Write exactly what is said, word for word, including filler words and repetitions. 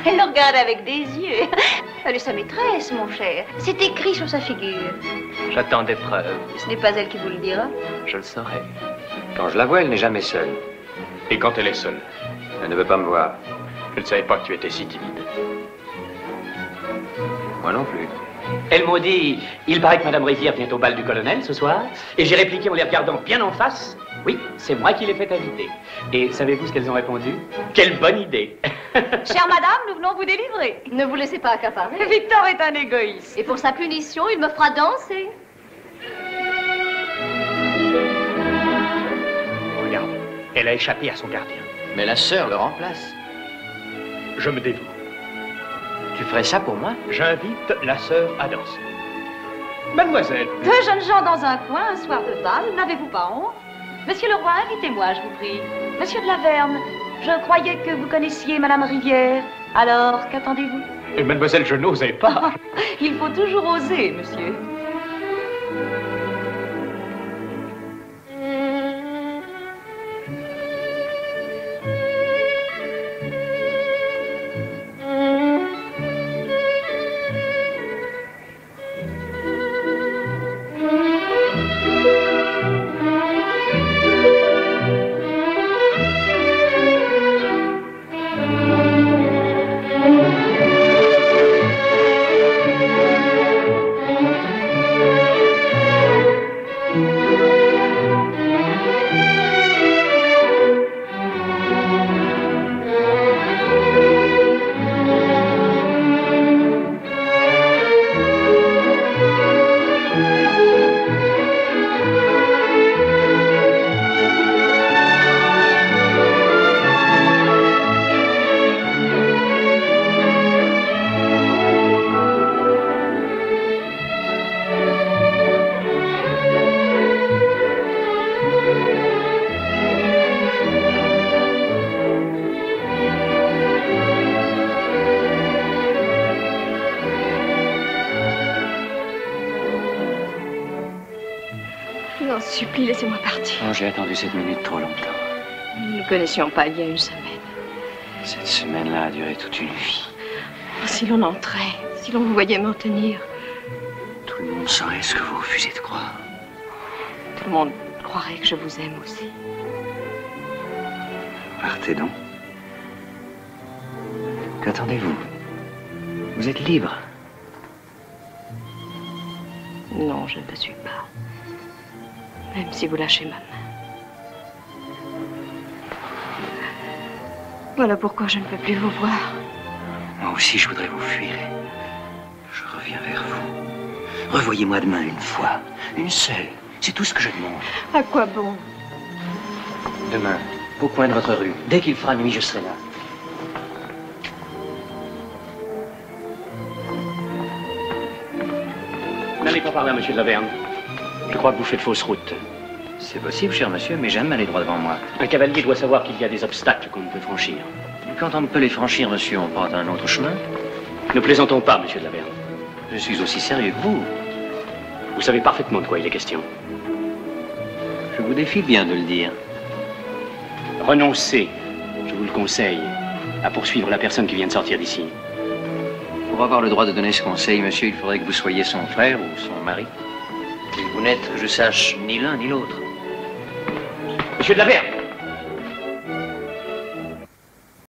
Elle le regarde avec des yeux. Elle est sa maîtresse, mon cher. C'est écrit sur sa figure. J'attends des preuves. Ce n'est pas elle qui vous le dira. Je le saurai. Quand je la vois, elle n'est jamais seule. Et quand elle est seule? Elle ne veut pas me voir. Je ne savais pas que tu étais si timide. Moi non plus. Elles m'ont dit, il paraît que Madame Rivière vient au bal du colonel ce soir. Et j'ai répliqué en les regardant bien en face. Oui, c'est moi qui l'ai fait inviter. Et savez-vous ce qu'elles ont répondu? Quelle bonne idée. Chère madame, nous venons vous délivrer. Ne vous laissez pas accaparer. Victor est un égoïste. Et pour sa punition, il me fera danser. Regarde, elle a échappé à son gardien. Mais la sœur le remplace. Je me dévoue. Tu ferais ça pour moi? J'invite la sœur à danser. Mademoiselle. Deux jeunes gens dans un coin, un soir de bal, n'avez-vous pas honte? Monsieur le roi, invitez-moi, je vous prie. Monsieur de la Verne, je croyais que vous connaissiez Madame Rivière. Alors, qu'attendez-vous? Et mademoiselle, je n'osais pas. Il faut toujours oser, monsieur. Laissez-moi partir. Oh, j'ai attendu cette minute trop longtemps. Nous ne nous connaissions pas il y a une semaine. Cette semaine-là a duré toute une vie. Oh, si l'on entrait, si l'on vous voyait m'en tenir. Tout le monde saurait ce que vous refusez de croire. Tout le monde croirait que je vous aime aussi. Partez donc. Qu'attendez-vous? Vous êtes libre. Non, je ne le suis pas. Même si vous lâchez ma main. Voilà pourquoi je ne peux plus vous voir. Moi aussi, je voudrais vous fuir. Je reviens vers vous. Revoyez-moi demain une fois. Une seule. C'est tout ce que je demande. À quoi bon? Demain, au coin de votre rue. Dès qu'il fera nuit, je serai là. N'allez pas par là, monsieur de la Verne. Je crois que vous faites fausse route. C'est possible, cher monsieur, mais j'aime aller droit devant moi. Un cavalier doit savoir qu'il y a des obstacles qu'on ne peut franchir. Quand on ne peut les franchir, monsieur, on prend un autre chemin. Ne plaisantons pas, monsieur de la Verne. Je suis aussi sérieux que vous. Vous savez parfaitement de quoi il est question. Je vous défie bien de le dire. Renoncez, je vous le conseille, à poursuivre la personne qui vient de sortir d'ici. Pour avoir le droit de donner ce conseil, monsieur, il faudrait que vous soyez son frère ou son mari. Et vous n'êtes, que je sache, ni l'un ni l'autre. Monsieur de la Verne!